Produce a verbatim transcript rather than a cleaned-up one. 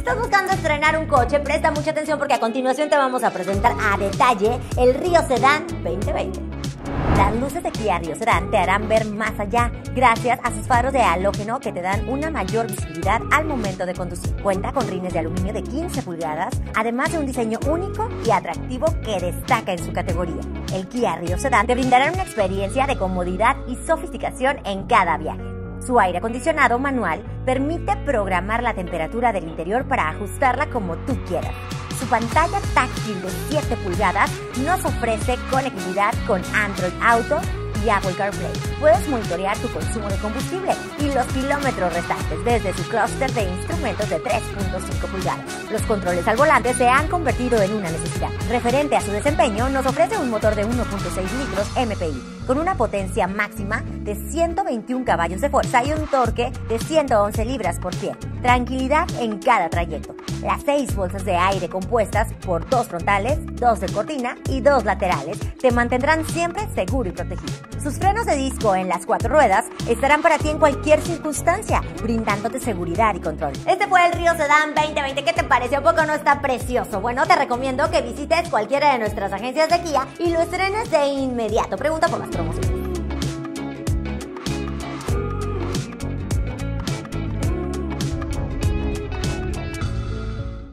estás buscando estrenar un coche, presta mucha atención porque a continuación te vamos a presentar a detalle el Rio Sedan veinte veinte. Las luces de Kia Rio Sedan te harán ver más allá gracias a sus faros de halógeno que te dan una mayor visibilidad al momento de conducir. Cuenta con rines de aluminio de quince pulgadas, además de un diseño único y atractivo que destaca en su categoría. El Kia Rio Sedan te brindará una experiencia de comodidad y sofisticación en cada viaje. Su aire acondicionado manual permite programar la temperatura del interior para ajustarla como tú quieras. Su pantalla táctil de siete pulgadas nos ofrece conectividad con Android Auto y Apple CarPlay. Puedes monitorear tu consumo de combustible y los kilómetros restantes desde su clúster de instrumentos de tres punto cinco pulgadas. Los controles al volante se han convertido en una necesidad. Referente a su desempeño, nos ofrece un motor de uno punto seis litros M P I con una potencia máxima de ciento veintiún caballos de fuerza y un torque de ciento once libras por pie. Tranquilidad en cada trayecto. Las seis bolsas de aire compuestas por dos frontales, dos de cortina y dos laterales te mantendrán siempre seguro y protegido. Sus frenos de disco en las cuatro ruedas estarán para ti en cualquier circunstancia, brindándote seguridad y control. Este fue el Rio Sedan veinte veinte. ¿Qué te pareció? ¿A poco no está precioso? Bueno, te recomiendo que visites cualquiera de nuestras agencias de Kia y lo estrenes de inmediato. Pregunta por las promociones.